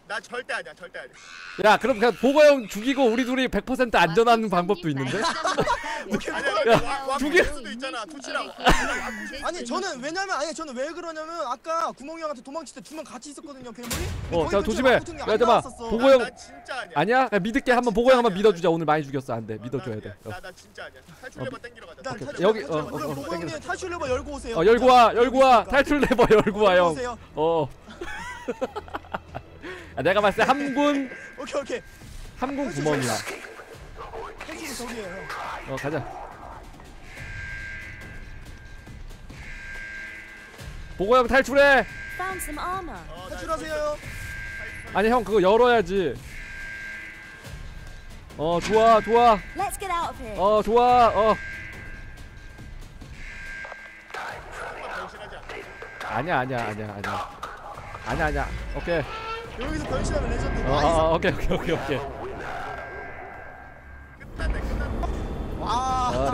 나 절대 아니야, 절대 아니야. 야 그럼 그냥 보고 형 죽이고 우리 둘이 100% 안전한 방법도 있는데? 아니야, 죽일 수도 있잖아. 투치라고. 아니 저는 왜냐면 저는 왜 그러냐면 아까 구멍이 형한테 도망칠 때 두 명 같이 있었거든요 괴물이. 자 조심해. 야 잠깐만 보고 형 진짜 아니야. 아니야? 야, 믿을게. 한번 보고 형 한번 믿어주자. 오늘 많이 죽였어. 안돼 믿어줘야 돼. 나 진짜 아니야. 탈출 레버 땡기러 가자. 오케이. 여기 그럼 보고 형님 탈출 레버 열고 오세요. 열고 와 탈출 레버 열고 와 형. 야, 내가 봤을 때 함군 오케이 함군 구멍이야. 탈출이 저기에요 형. 가자. 보고 형 탈출해. 탈출하세요. 아니 형 그거 열어야지. 좋아. 좋아. 아니야. 오케이. 여기서 변신하면 레전드. 오케이. 와.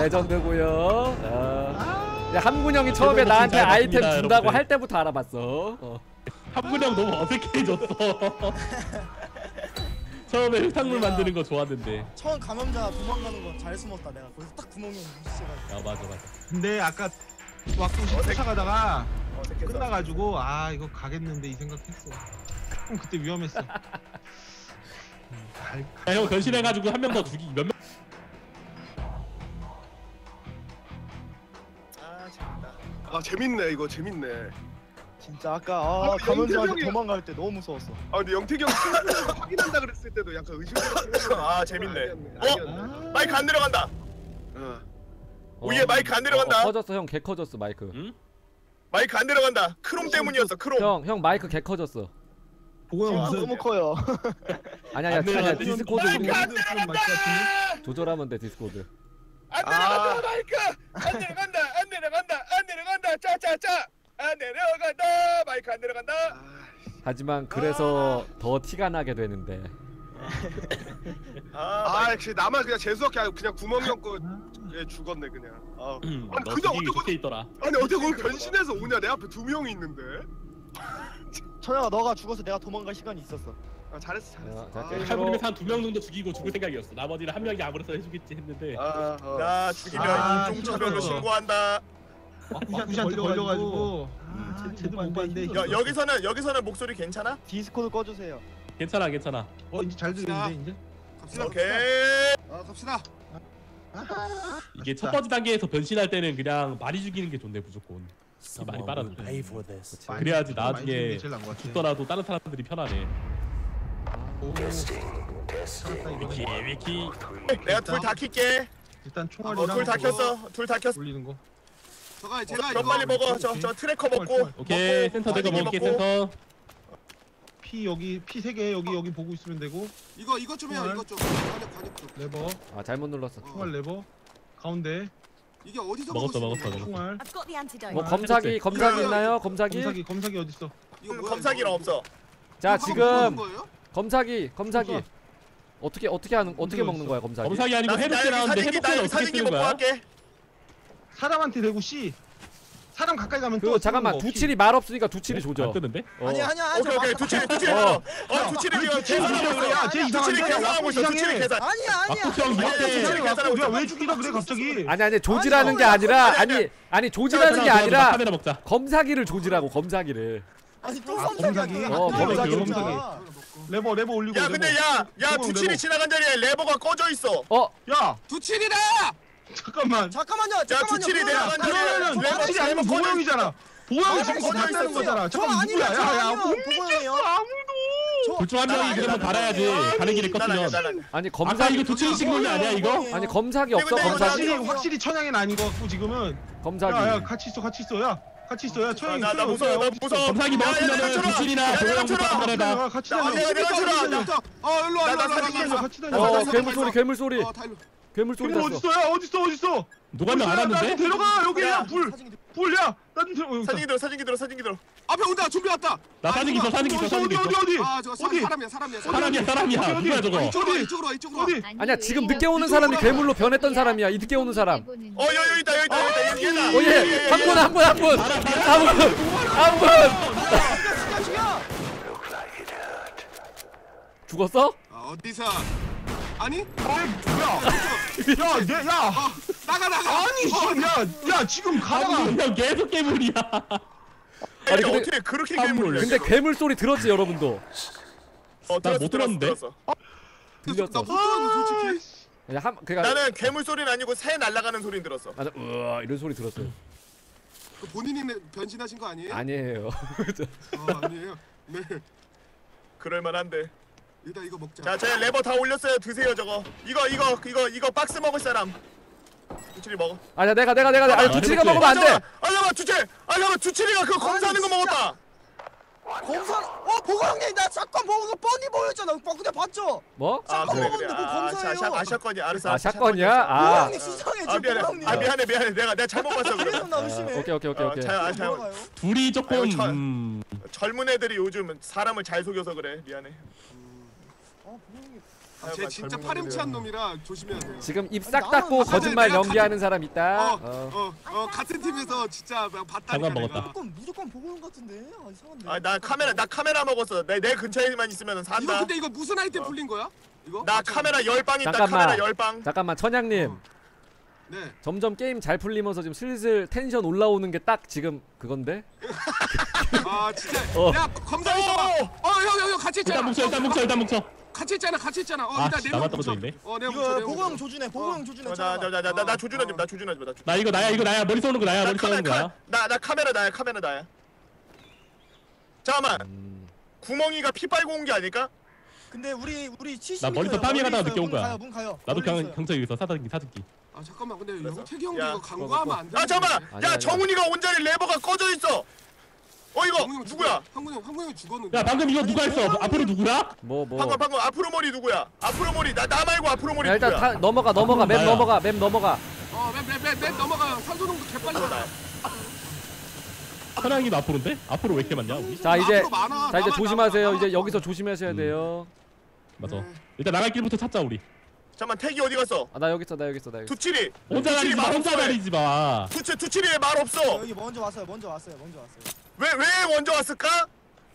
레전드고요. 야 함군 형이 처음에 나한테 아이템 준다고 할 때부터 알아봤어. 함군 형 너무 어색해졌어. 처음에 흙탕물 만드는 거 좋았는데. 처음 감염자 도망가는 거 잘 숨었다 내가. 거기서 딱 구멍이 있어가지고. 맞아. 근데 아까 왁구 쫓아가다가 끝나가지고 이거 가겠는데 이 생각했어. 그럼 그때 위험했어. 형 변신해가지고 한 명 더 죽이기 몇 명? 재밌네. 이거 재밌네. 진짜 아까 감염자한테 영택이 도망갈 때 너무 무서웠어. 근데 영택이 형 확인한다 그랬을 때도 약간 의심스럽게. 재밌네. 마이크 안 내려간다. 오예 마이크 안 내려간다. 커졌어 형. 개 커졌어 마이크. 응? 마이크 안 내려간다. 크롬 때문이었어. 크롬. 형 마이크 개 커졌어. 보고 형 무슨 너무 커요. 아니야 디스코드 마이크 안 내려간다. 조절하면 돼 디스코드. 안 내려간다. 마이크 안 내려간다. 짜짜짜 안 내려간다. 마이크 안 내려간다. 하지만 그래서 더 티가 나게 되는데. 역시 나만 그냥 재수없게 그냥 구멍이 없고 죽었네 그냥. 너 그냥 죽이기 좋게 있더라. 아니 어떻게 거기 변신해서 오냐. 내 앞에 두 명이 있는데. 천영아 너가 죽어서 내가 도망갈 시간이 있었어. 잘했어. 함군에서 한 2명 정도 죽이고 죽을 생각이었어. 나머지는 한 명이 아무래도 해주겠지 했는데. 나 죽이면 인종차별로 신고한다. 왁구한테 걸려가지고 제대로 못 봤는데. 여기서는 목소리 괜찮아? 디스코드 꺼주세요. 괜찮아. 이제 잘 들리는데 이제. 오케이. 갑시다. 이게 첫 번째 단계에서 변신할 때는 그냥 많이 죽이는 게 좋네 무조건. 많이 빨아도 돼. 그래야지 나중에 죽더라도 다른 사람들이 편하네. 위키. 내가 둘 다 킬게. 일단 총알이랑 둘 다 켰어. 올리는 거. 제가 빨리 먹어. 저 트래커 먹고. 오케이 센터 내가 먹을게 센터. 피 여기 피 3개 여기 보고 있으면 되고. 이거 좀 해요. 이거 좀. 가격 좀. 레버. 잘못 눌렀어. 총알 레버. 가운데. 이게 어디서 먹었어. 총알. 뭐 검사기 있나요? 검사기 어디 있어? 검사기는 없어. 자 지금 검사기 어떻게 먹는 거야 검사기? 검사기 아니고 해독제 나왔는데 해독제는 어떻게 쓰는 거야? 사람한테 대고 C. 사람 가까이 가면 그 잠깐만 두칠이 말 없으니까 두칠이 조져. 안 뜨는데? 아니야 오케이 두칠이 두칠이 계산이야. 쟤 이상하고 있어. 두칠이 계산. 아니야. 왜 죽이라 그래 갑자기? 아니 조지라는 게 아니라 아니 조지라는 게 아니라 카메라 먹자. 검사기를 조지라고 검사기를. 아니 또 검사기. 검사기. 레버 올리고. 야 근데 야 두칠이 지나간 자리에 레버가 꺼져 있어. 야 두칠이다. 잠깐만요. 두칠이 내려간 그러면은 두칠이 아니면 보영이잖아. 보영이 지금 봤다는 거잖아. 잠깐 누구야? 야 보고형이에요. 아무도. 둘 중 한 명이 그러면 달아야지. 가는 길에 껐으면. 아니 아까 검사기 이거 도치기 식물이 아니야 이거? 아니 검사기 없어 검사기. 확실히 천양은 아닌 것 같고 지금은. 검사기. 야 같이 있어. 야 천양이. 나 무서워. 검사기 먹었으면은 도치리나 보영부터 한번 해봐. 같이 다녀. 일로 와. 같이 다녀. 괴물 소리 났어. 어딨어? 누가 한 명 안 왔는데? 나좀 데려가 여기야 불야 나 좀 데려가. 사진기 들어. 앞에 온다. 준비 왔다. 나 사진기 있어. 어디? 사람이야. 누구야 저거? 이쪽으로. 아니야 지금 늦게 오는 사람이 괴물로 변했던 사람이야. 이 늦게 오는 사람. 여기 있다. 얘다. 오예 한 분. 죽었어? 어디서? 아니? 야, 나가. 아니, 야, 지금 가다가 형 계속 괴물이야. 아니, 아니 근데- 어떻게 그렇게 화물. 괴물을 근데 괴물 소리 들었지 여러분도? 나못 들었는데? 들렸어. 나못 들었는데 솔직히. 그냥 그니까 나는 괴물 소리는 아니고 새 날아가는 소리는 들었어. 맞아. 우와 이런 소리 들었어요. 그 본인이 변신하신 거 아니에요? 아니에요. 아니에요. 네. 그럴만한데. 일단 이거 먹자. 자, 제 레버 다 올렸어요. 드세요 저거. 이거 박스 먹을 사람. 두칠이 먹어. 아니야 내가. 아니 두치가 해볼게. 먹으면 안 돼. 잠깐만 두칠이가 그거 검사하는 거 먹었다. 검사 보고 형님 나 사건 보고 거 뻔히 보였잖아. 근데 봤죠? 뭐? 샷건 그래. 먹었는데 그거 검사예요. 샷건이야. 알았어. 아 샷건이야? 보고 아. 형님 수상해 아 지금 미안해. 보고 형님. 아 미안해. 내가 잘못 봤어 그래. 그래서 나 의심해. 오케이. 뭐라고요? 둘이 조금 아이고, 젊은 애들이 요즘 사람을 잘 속여서 그래. 미안해. 보고 형님. 쟤 진짜 파렴치한 놈이라 조심해야 돼요. 지금 입 싹 닫고 나는 거짓말 내가 연기하는 사람 있다. 같은 팀에서 진짜 봤다니까 잠깐 먹었다. 무조건 보고 형 같은데. 이상한데. 아 나 카메라 먹었어. 내 근처에만 있으면 이거 산다. 근데 이거 무슨 아이템 풀린 거야? 이거? 나 맞잖아. 카메라 10방 있다. 잠깐만. 카메라 10방. 잠깐만 천양님. 네. 점점 게임 잘 풀리면서 지금 슬슬 텐션 올라오는 게 딱 지금 그건데? 아 진짜. 어. 야 검사해서 봐. 형 같이 있잖아. 일단 뭉쳐. 같이 있잖아. 아, 일단 씨, 내가 나만 떨어져 있네. 내가 이거 보고 형 조준해. 보고 형 조준해. 나 조준하지 마. 나 이거 나야. 머리 쏘는 거 나야. 머리 쏘는 거야. 나 카메라 나야. 잠깐만. 구멍이가 피 빨고 온 게 아닐까? 근데 우리 70. 나 머리서 땀이 가다가 늦게 온 거야. 문 가요. 나도 멀리 있어요. 경찰 여기서 사등기. 아 잠깐만 근데 그래서? 영택이 형도 야, 이거 강구하면 안 돼. 아 잠깐만. 아니야, 야 아니야. 정훈이가 온전히 레버가 꺼져 있어. 이거 누구야? 한군 형이 죽었는데. 야 방금 이거 누가 했어? 앞으로 누구야? 뭐. 방금 앞으로 머리 누구야? 앞으로 머리 나 말고 앞으로 머리 야 일단 누구야? 넘어가. 맵 나야. 넘어가. 맨 넘어가. 산소농도 개빨리 나. 올라. 천양이도 앞으로인데? 앞으로 왜 이렇게 많냐 우리? 자 이제 앞으로 많아. 자 이제 나만, 조심하세요. 나만, 이제 나만. 여기서 조심하셔야 돼요. 맞아. 일단 나갈 길부터 찾자 우리. 잠깐만 태기 어디 갔어? 아 나 여기 있어. 두칠이. 혼자 다니지 마. 혼자 다니지 마. 두칠이 왜 말 없어? 여기 먼저 왔어요. 왜 먼저 왔을까?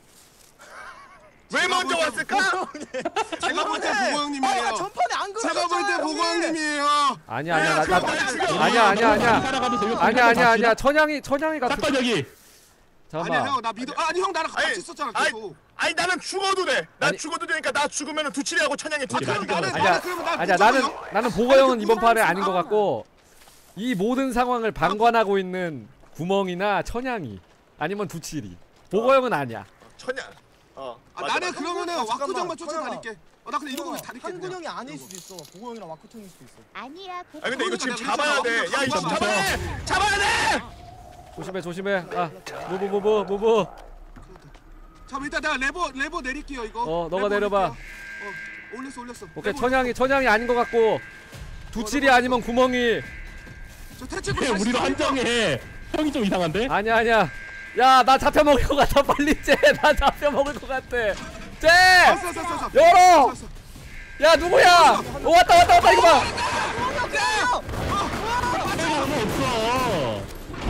왜 먼저 왔을까? 제가 볼 때 보고 형님이에요. 전판에 안 그러셨잖아요. 제가 볼 때 보고 형님. 형님이에요. 아니야. 아니야. 살아가면서 이거 아니야. 천양이가 잠깐 여기. 아니야 잠깐만. 형 나 믿어. 아니 형 나랑 같이 아니, 있었잖아 아니, 계속. 아니 나는 죽어도 돼. 나 아니. 죽어도 되니까 나 죽으면은 두칠이하고 천양이 둘 다 그럼 죽여. 나는 아니야. 그러면 나 아니야 믿어요? 나는 보거 형은 이번 판에 아닌 것 아. 같고 이 모든 상황을 방관하고 있는 구멍이나 천양이 아니면 두칠이 보거 형은 아니야. 천양. 맞아, 나는 맞아. 그러면은 잠깐만, 와꾸장만 쫓아다닐게. 나 근데 이러고 다닐게. 한군 형이 아닐 수도 있어. 보고 형이랑 와쿠통일 수도 있어. 아니야. 아 근데 이거 지금 그러니까 잡아야 돼. 내가 야 이거 잡아야 잡아야 돼. 조심해. 아 무브. 자 일단 내가 레버 내릴게요 이거. 너가 레버 내려봐. 내릴게요. 올렸어. 오케이 레버 천양이 아닌 것 같고 두칠이 아니면 구멍이. 저 태치고 그냥 우리로 한정해. 형이 좀 이상한데? 아니야. 야 나 잡혀 먹을 것 같아. 빨리 나 잡혀 먹을 것 같아. 열어. 야 누구야? 왔다 이거 봐. 아무 없어.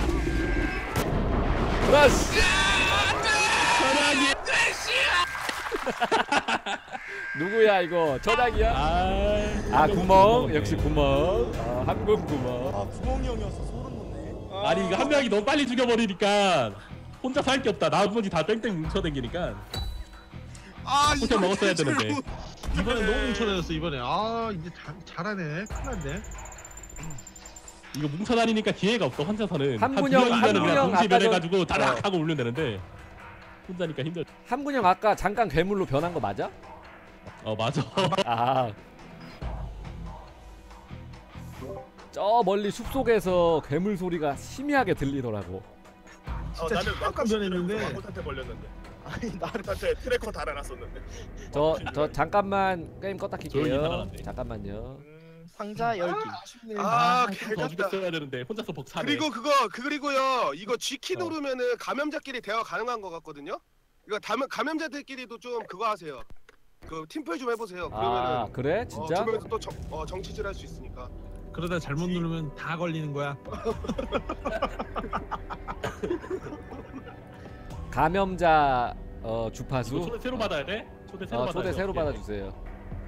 그라스. 천양이. 누구야 이거? 천양이야? 아 구멍 역시 구멍. 한국 구멍. 구멍이 형이었어. 소름 돋네. 아니 이거 한 명이 너무 빨리 죽여버리니까 혼자 살 게 없다. 나머지 다 땡땡 뭉쳐댕기니까. 이거 먹었어야 되는데. 이번에 너무 뭉쳐다녔어 이번에. 아 이제 잘하네. 큰일났네. 이거 뭉쳐다니니까 기회가 없어 혼자서는. 한군형 동시에 아까 변해가지고 다락 하고 울면 되는데 혼자니까 힘들. 한군형 아까 잠깐 괴물로 변한 거 맞아? 맞아. 아. 저 멀리 숲속에서 괴물 소리가 희미하게 들리더라고. 진짜 나는 잠깐 변했는데. 와꾸한테 걸렸는데. 아니 나를 한테 트래커 달아놨었는데. 저 잠깐만 게임 껐다 조용히 킬게요. 살아났네. 잠깐만요. 상자 10개. 아 더 개같다. 죽였어야 되는데 혼자서 벅차네. 그리고요 이거 G키 누르면은 감염자끼리 대화 가능한 것 같거든요. 이거 감염자들끼리도 좀 그거 하세요. 그 팀플 좀 해보세요. 아 그러면은 그래? 진짜? 주변에서 또 정치질 할 수 있으니까. 그러다 잘못 누르면 다 걸리는 거야. 감염자 이거 주파수. 손을 새로 받아야 돼? 초대 새로 받아주세요.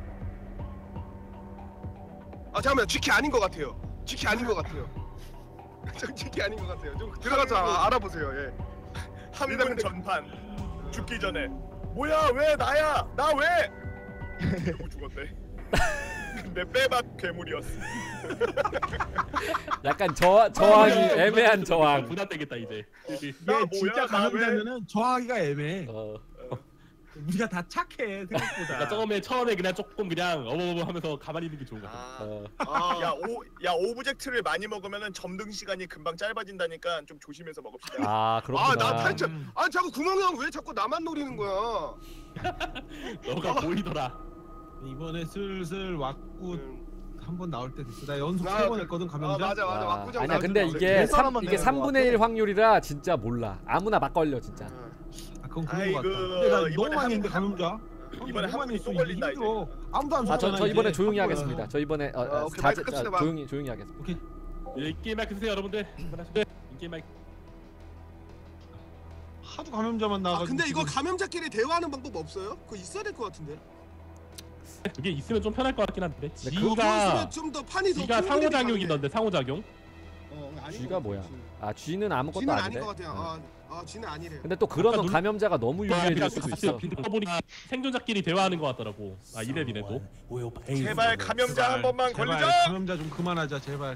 아 잠깐만 GK 아닌 것 같아요. GK 아닌 것 같아요. 저 GK 아닌 것 같아요. 좀 들어가서 알아보세요. 예. 함군 전판 죽기 전에 뭐야 왜 나야 나 왜? 누구 죽었대? 근데 빼박 괴물이었어. 약간 저항이 애매한 저항. 부담되겠다 이제. 얘 뭐야, 진짜 나 감염자면은 저하기가 애매해. 어. 우리가 다 착해 생각보다. 그러니까 처음에 그냥 조금 그냥 어머머머 하면서 가만히 있는 게 좋은 것 같아. 야 오브젝트를 많이 먹으면은 점등 시간이 금방 짧아진다니까 좀 조심해서 먹읍시다. 아 그렇구나. 나 탈출. 아니 자꾸 구멍이 형 왜 자꾸 나만 노리는 거야? 너가 보이더라. 이번에 슬슬 왁구 한번 나올 때 됐어. 나 연속 아, 3번 했거든 감염자. 맞아. 왁구장 아니야 근데 나올 때 이게 나올 때. 이게 3분의 1 확률이라 진짜 몰라. 아무나 막 걸려 진짜. 그건 그런 아이고, 거 같다. 근데 나 너무 이번에 많이 했는데 감염자. 이번에 한 분이 또 있어, 걸린다, 힘들어. 아무도 안 저 쏘잖아. 이번에 이제. 조용히 한 거야. 하겠습니다. 저 이번에 오케이, 마이크 끄시다 봐. 조용히 하겠습니다. 오케이. 게임 마이크 쓰세요 여러분들. 게임 마이크. 하도 감염자만 나와가지고. 근데 이거 지금. 감염자끼리 대화하는 방법 없어요? 그거 있어야 될 것 같은데. 그게 있으면 좀 편할 것 같긴 한데. 그거 G가 있으면 좀 더 판이 더 G가 큰 상호작용이던데 상호작용. G가 뭐야? 아 G는 아무것도 G는 아닌 아니래. 것 같아요. G는 아니래요. 근데 또 그러면 감염자가 너무 유리해질 수도 있어. 보니까 생존자끼리 대화하는 것 같더라고. 이래비네 또. 제발 감염자 한 번만 제발 걸리자. 감염자 좀 그만하자 제발.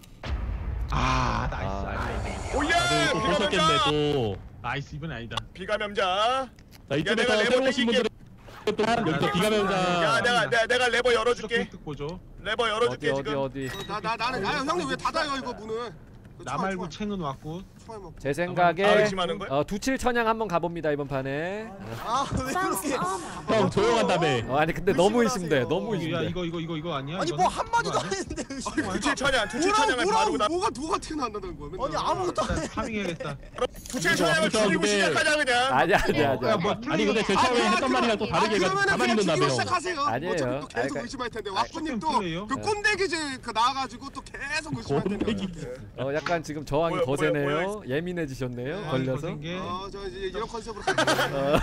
나이스. 오예 다들 또 보셨겠네 비감염자. 또. 나이스 이번 아니다. 비감염자. 자 내가 이쯤에서 레버 새로 오신 땡길게. 분들은 또 여기서 비감염자. 야 내가 레버 열어줄게. 획득 보죠. 레버 열어줄게 어디 지금. 어디. 나는 형님 왜 닫아요 이거 문을? 나 말고 챙은 왔고. 제 생각에 의심하는 거야? 두칠 천양 한번 가봅니다 이번 판에. 왜 그렇게? 형 조용한다며. 아니 근데 너무 의심을 의심돼. 하세요. 너무 야 의심돼. 이거 아니야? 아니 이거는? 뭐 한마디도 이거 안 아니야? 했는데 두칠 천양을 바로 나. 뭐가 튀어나온다는 거야? 맨날. 아니 아무것도 안 일단 파밍해야겠다. 두칠 천양을 죽이고 시작하자 그냥. 아니야. 야, 뭐 아니 근데 제 처음에 했던 말이랑 또 다르게 해가지고 그러면은 가만히 그냥 있는다며. 죽이고 시작하세요. 아니에요. 어차피 또 계속 그러니까- 의심할 텐데 조금 왁구님 플레이요? 또그 꼰대기질 그 나와가지고 또 계속 의심할 텐데. 꼰대기질. 약간 지금 저항이 뭐야, 거세네요. 뭐야, 예민해지셨네요. 아, 걸려서. 거센 게 저 이제 이런 컨셉으로 갈게요.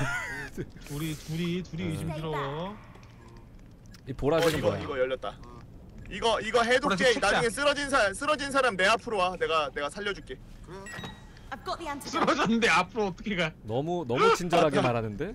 둘이 의심스러워. 이 보라색은 뭐야? 이거 열렸다. 이거 해독제 보라색 나중에 쓰러진 사람 내 앞으로 와. 내가 살려줄게. 그래요? I've got the antidote. 쓰러졌는데 앞으로 어떻게 가? 너무 친절하게 말하는데.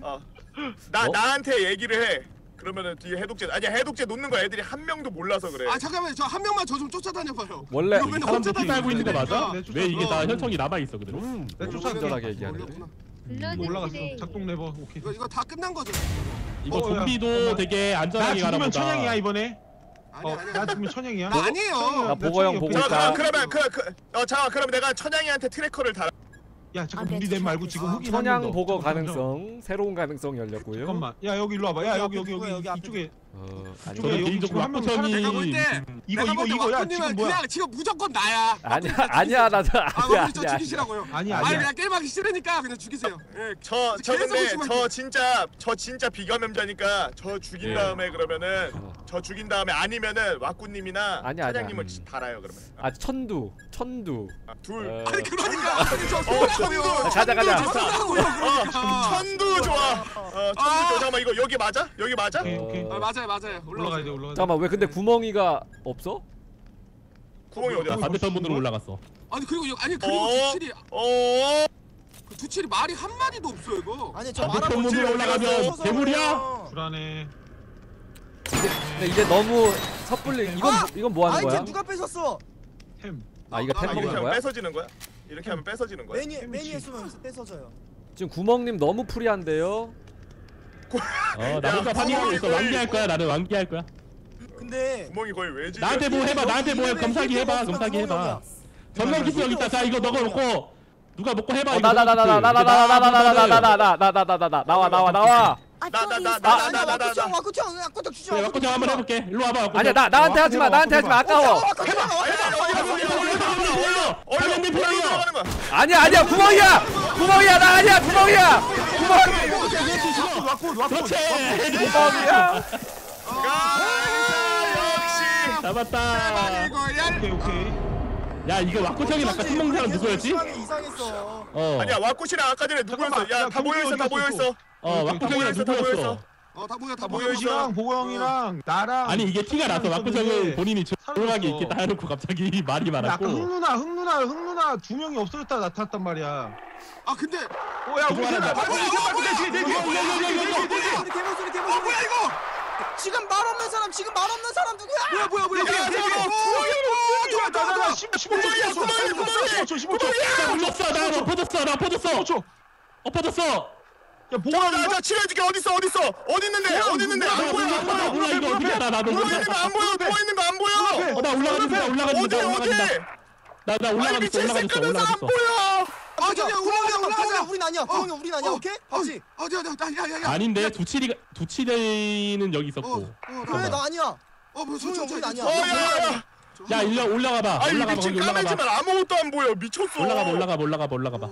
나한테 얘기를 해. 그러면은 뒤에 해독제 아니야 해독제 놓는 거 애들이 한 명도 몰라서 그래. 아 잠깐만 저 한 명만 저 좀 쫓아다녀봐요. 원래 이거 맨날 사람들 혼자 피 달고 있는 거 맞아? 네, 왜 이게 다 어. 혈청이 남아 있어 그대로? 내 친절하게 얘기하는데. 올라갔어. 작동 레버. 오케이. 이거 다 끝난 거죠? 이거 야, 좀비도 잠깐만. 되게 나 안전하게 가나 죽으면 보다. 천양이야 이번에. 아니야. 나 죽으면 천양이야. 나 아니에요. 나 보고 형 보고 있다. 그러면 잠깐 그럼 내가 천양이한테 트래커를 달아. 야 잠깐 우리 내 말고 지금 흑인 천양 한 명 더. 보거 잠깐만, 가능성 새로운 가능성 열렸고요. 잠깐만. 야 여기 일로 와봐. 야 여기 여기 앞에 이쪽에. 아니 저기 저는 여기 개인적으로 지금 한명 왁구천이 내가 볼 때 이거 내가 볼 때 야 왁구님은 지금 뭐야? 그냥 지금 무조건 나야. 아니야 나도 아니야 왁구님 저 죽이시라고요. 아니야 아니 아니야. 그냥 게임하기 싫으니까 그냥 죽이세요. 예. 저 계속 근데 의심하지. 저 진짜 비감염자니까 저 죽인 예. 다음에 그러면은 저 죽인 다음에 아니면은 왁구님이나 아니야. 천양님을 달아요 그러면. 아 천두 둘. 아니 그러니까 저 천두. 가자. 천두 좋아. 천두 좋아. 잠깐만 이거 여기 맞아? 여기 맞아? 오케이. 맞아요. 올라가야 돼 올라가야 돼. 잠깐만 왜 근데 구멍이가 없어? 구멍이 어디야? 반대편 문으로 올라갔어. 그리고 어? 두칠이 어? 두칠이 말이 한 마디도 없어 이거. 아니 저 반대편 문으로 올라가면 괴물이야? 불안해. 근데 이제 너무 섣불리 이건 뭐 하는 거야? 아이템 누가 뺏었어? 템. 아 이거 템 이렇게 먹는 하면 거야? 뺏어지는 거야? 이렇게 하면 뺏어지는 거야? 매니에 쓰면 뺏어져요. 지금 구멍님 너무 프리한데요. 나 혼자 파밍하고 있어. 거의- 완기할 거야. 나는 완기할 거야. 근데 구멍이 거의 외지. 나한테 뭐 해봐. 나한테 뭐 해. 검사기 해봐. 검사기 해봐. 전면 기술 여기 있다. 자 이거 너가 먹고 누가 먹고 해봐. 이거 나와. I've got the 아니야 antidote. 왁구청 주지 그래 왁구청 한번 해볼게. 일로 와봐. 왁구청. 아니야 나한테 하지 마. 나한테 하지 마. 아까워. 사장님 필요해요. 아니야 구멍이야 나 아니야 구멍이야 그렇지. 구멍이야. 역시. 잡았다. 오케이. 야 이거 왁구청이 아까 술 먹는 사람 누구였지? 이상했어. 아니야 왁구씨랑 아까 전에 누구였어? 야 다 모여 있어. 왁구청이랑 다 모여 누구였어? 있어. 다 모여 있어. 형이랑 보고 형이랑 나랑. 아니 이게 티가 나서 왁구정은 본인이 조용하게 있겠다 해놓고 갑자기 말이 아까 많았고. 흥누나 두 명이 없어졌다 나타났단 말이야. 아 근데 야 우리 그만하자. 개모소리 뭐야 이거? 지금 말 없는 사람 누구야? 뭐야 나 15초. 나 엎어졌어. 야 보고 나 치료해줄게. 어디 있는데 안 보여. 몰라 이거 어디야 나도 누워 몰라. 있는 거 안 보여. 나 올라가진다. 나 올라가졌어. 안 보여. 우린 아니야. 우린 아니야. 오케이? 같이. 아닌데 두치리는 여기 있었고. 그래 나 아니야. 우린 아니야. 야 일로 올라가봐. 아니 올라가봐 미친 거기 올라가봐. 까매지만 아무것도 안 보여. 미쳤어. 올라가봐.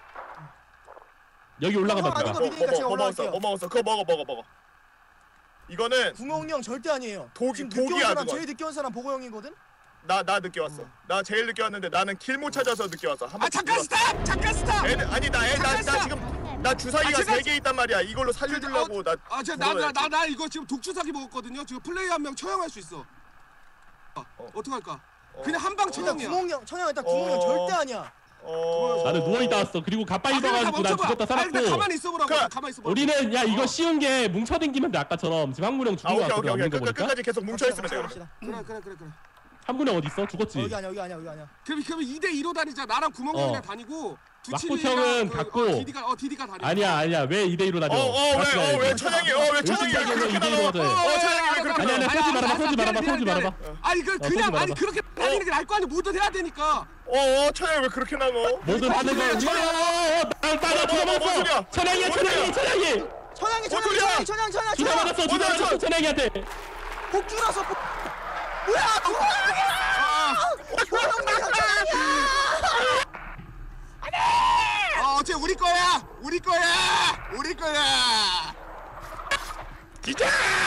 여기 올라가봐. 아닌 거 내가. 믿으니까 제가 올라갈게요. 먹었어. 그거 먹어. 이거는 구멍이 형 절대 아니에요. 지금 늦게 독이야, 온 사람 그거. 제일 늦게 온 사람 보고 형이거든. 나 늦게 왔어. 나 제일 늦게 왔는데 나는 킬 못 찾아서 늦게 왔어. 잠깐 스탑. 아니 나 지금 나 주사기가 3개 있단 말이야. 이걸로 살려주려고 나. 나 이거 지금 독주사기 먹었거든요. 지금 플레이 한 명 처형할 수 있어. 어떡할까? 그냥 한 방 일단 처형이야. 구멍이 형 일단 구멍이 형 절대 아니야. 나는 누워있다 왔어. 그리고 가빠이 입어가지고 난 죽었다 살았고. 가만히 있어보라고. 가만히 있어보라고. 우리는 야 이거 쉬운 게 뭉쳐댕기면 돼. 아까처럼 지금 황무령 죽은 거 같거든. 없는 거 보니까. 끝까지 계속 뭉쳐 있으면 돼. 그래. 황무령 어디 있어? 죽었지. 여기 아니야. 그럼 2대2로 다니자. 나랑 구멍형이랑 다니고 왁구형은 갔고. 디디가 다니. 아니야. 왜 2대2로 다녀? 왜 천양이 그렇게 나가? 아니야. 서지 말아봐. 아니 그렇게 다니는 게 나을 거 아니야. 뭐든 해야 되니까. 천양이 왜 그렇게 나가? 뭐든 하는 거. 나 죽어버렸어. 천양이야. 죽어버렸어. 천양이한테. 복주라서 뭐야? 어째 우리 거야. 진짜!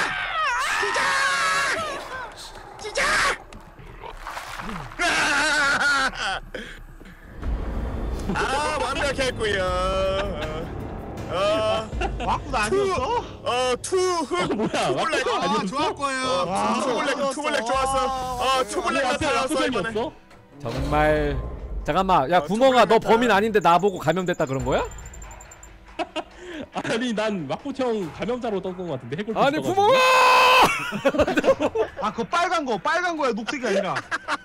완벽했고요. 왁구도 아니었어? 투블랙. 좋을 거예요. 투블랙 좋았어. 투블랙 나타났어 이번에. 없어? 정말 잠깐만. 야 구멍아 너 범인 아닌데 나보고 감염됐다 그런 거야? 아니 난 왁구형 감염자로 떴던 것 같은데 해골. 아니 구멍아! 그거 빨간 거야 녹색이 아니라.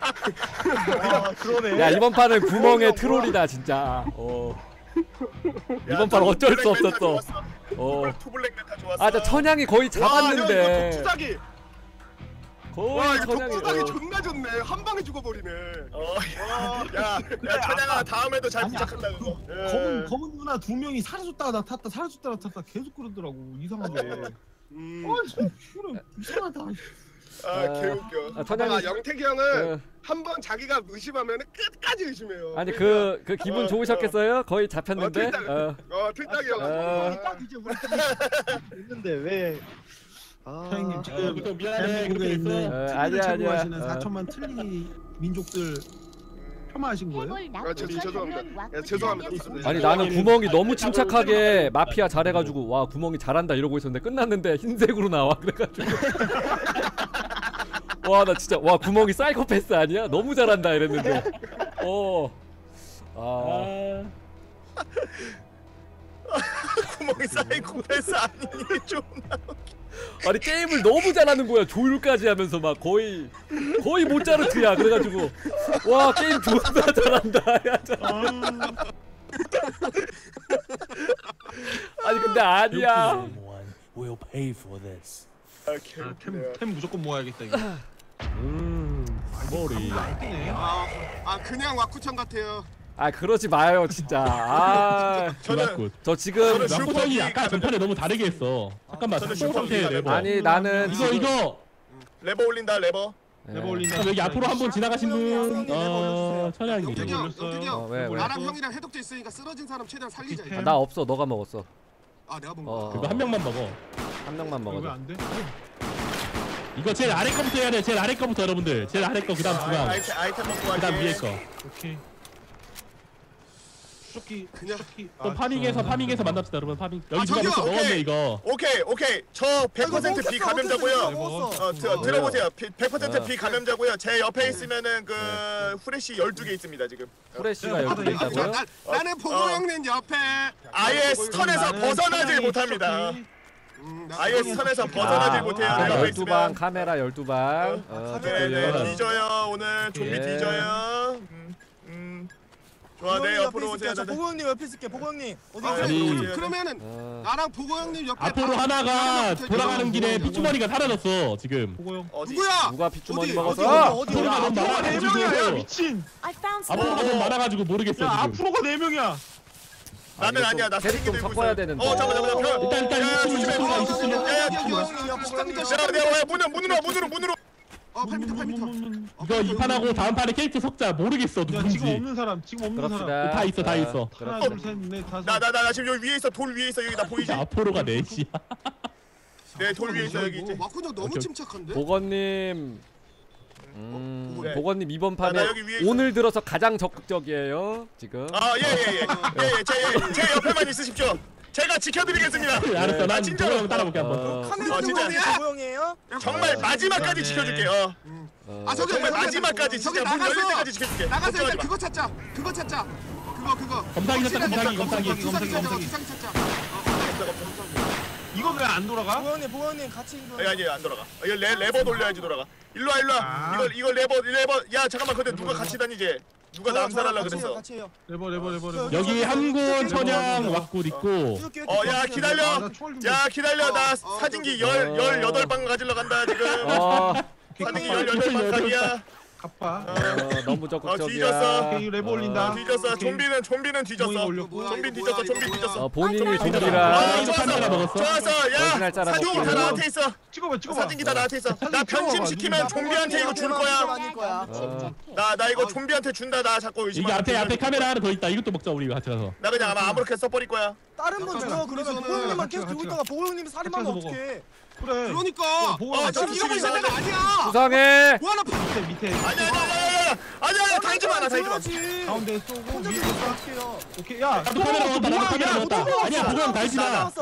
그러네. 야 이번 판은 구멍의 트롤이다 진짜. 이번 판 어쩔 수 없었어. 투블랙 메타 좋았어. 아, 저 천양이 거의 잡았는데. 독주사기. 거의 천양이. 독주사기 존나 좋네. 한 방에 죽어버리네. 야 천양아 다음에도 잘 부탁한다 그거. 검은 누나 두 명이 사라졌다가 나탔다 계속 그러더라고. 이상하게. 이상하다. 개웃겨. 천양이. 영택이 형은 한 번 자기가 의심하면 끝까지 의심해요. 아니 그 기분 좋으셨겠어요? 거의 잡혔는데. 틀딱이 형. 딱 이제 우리 있는데 왜? 형님 지금 미안해. 대한민국에 그렇게 있는 됐어. 아니야. TV를 하시는 4천만 틀리 민족들 폄하하신 거예요? 죄송합니다. 아니 나는 구멍이 너무 침착하게 마피아 잘해가지고 와 구멍이 잘한다 이러고 있었는데 끝났는데 흰색으로 나와 그래가지고 와 나 진짜 와 구멍이 사이코패스 아니야? 너무 잘한다 이랬는데 구멍이 사이코패스 아니니 좀. 아니 게임을 너무 잘하는 거야. 조율까지 하면서 막 거의 모짜르트야. 그래가지고 와 게임 존나 잘한다. 아니 근데 아니야. 템 무조건 모아야겠다 이거. 머리. 그냥 왁구청 같아요. 아 그러지 마요 진짜. 저 지금 왁구형이 아까 전판에 너무 다르게 했어. 잠깐만. 상태 레버. 아니 나는 이거 레버 올린다 레버. 올린다. 여기 앞으로 한번 지나가신 분. 천양이. 영택이 형. 왜? 나랑 형이랑 해독제 있으니까 쓰러진 사람 최대한 살리자. 나 없어. 너가 먹었어. 내가 먹은 거. 그거 한 명만 먹어. 한 명만 왜 먹어줘. 안 돼? 이거 제일 아래 거부터 해야 돼. 제일 아래 거부터 여러분들. 제일 아래 거 그다음 중앙. 아이템 먹고 그다음 할게. 위에 거. 오케이. 수족기 그냥 수족기. 또 파밍해서 파밍해서 만납시다 여러분. 파밍 여기 누가 저기요, 벌써 먹었네 오케이. 이거. 오케이 저 100% 비감염자고요. 먹었어. 들어보세요. 100% 어. 비감염자고요. 제 옆에 있으면은 그 후레쉬 12개 있습니다 지금. 후레쉬가 여기 있다고요? 나는 보고 형님 옆에 아예 스턴에서 벗어나질 못합니다. 아예 스턴에서 벗어나질 못해요. 아, 내가 옆에 12방 있으면. 카메라 12방. 네네 뒤져요. 오늘 좀비 예. 뒤져요. 좋아 내 옆으로 오세요. 보고 형님 옆에 있을게. 보고 형님 어디 아, 계세요? 아니. 오세요. 그러면은 어. 나랑 보고 형님 옆에 앞으로 바로 하나가 붙어 돌아가는 있는 길에 거. 핏주머니가 사라졌어 지금. 보고 형. 어디? 누구야? 누가 핏주머니 어디, 먹었어? 어디 앞으로가 너무 앞으로가 네 명이야. 야 많아가지고. 미친. I found some. 앞으로가 너무 많아가지고 모르겠어 야 지금. 앞으로가 4명이야. 나는 아니야. 나 캐릭 사진기 좀 들고 섞어야 있어요. 되는데. 잠깐만. 일단 야, 조심해. 조심해. 조심해. 내가 문으로. 8m. 이거 이 판하고 다음 판에 캐릭터 섞자. 모르겠어 야 누군지. 지금 없는 사람. 지금 없는 사람. 그럽시다. 다 있어, 다 있어. 하나 그렇죠. 둘셋넷 다섯. 나 지금 여기 위에 있어. 돌 위에 있어. 여기 나 보이지? 앞으로가 4시야. 네, 돌 위에 있어. 여기 있지. 마코님 너무 오케이. 침착한데? 보건님. 네. 보건님 이번 나 판에 여기 위에 있어. 오늘 들어서 가장 적극적이에요. 지금. 제 옆에만 있으십시오. 제가 지켜드리겠습니다. 알았어, 난 진짜로. 보고 형 따라볼게 한번. 카메라 진짜. 진짜 보고 형이에요? 정말 마지막까지 네. 지켜줄게요. 아 저기 정말 저기, 마지막까지 저기 진짜 문 열릴 나가서 때까지 지켜줄게. 나가서 걱정하지 일단 마. 그거 찾자. 그거. 검사기 찾자, 검사기. 기상기 찾자. 이거 왜 안 돌아가? 보고 형님 같이 있는 아니 안 돌아가. 이거 레버 돌려야지 돌아가. 일로 와. 아. 이거 레버. 야 잠깐만. 근데 누가 같이 다니지? 누가 남살하려 그랬어? 같이 해요. 레버. 여기 함군, 천양, 왁굴 있고. 야 기다려. 나 총알 좀 야 기다려. 나 어, 사진기 어. 18방 가지러 간다 지금. 어, 사진기 18방 각이야. 갚아. 너무 적극적이야. 뒤졌어. 오케이 레버 올린다. 뒤졌어. 오케이. 좀비는 뒤졌어. 구멍이 올렸고. 좀비 뒤졌어. 본인이 아, 좀비라. 이거 카메라 먹었어? 좋았어. 야 정신할 자랑 사진기 다 없고요. 나한테 있어. 찍어봐. 사진기 다 나한테 있어. 나 변심시키면 좀비한테 이거 줄 거야. 나 이거 좀비한테 준다. 나 자꾸 이게 의심하는 앞에 카메라 하나 더 있다. 이것도 먹자 우리 같이 가서. 나 그냥 아마 아무렇게 써버릴 거야. 다른 분 줘. 그러면 보고 형님만 계속 들고 같이 있다가 보고 형님 살인마면 같이 어떡해? 그래. 그러니까. 보고 저 난 이러고 있을 때가 아니야. 수상해. 뭐하나 밑에. 아니야 달지 마. 나 달지 마. 줘야지. 가운데 쏘고 혼자 위에 들고 어떡해요? 오케이. 야 나도 카메라 먹었다. 나도 카메라 먹었다. 아니야 보고 형 달지 마.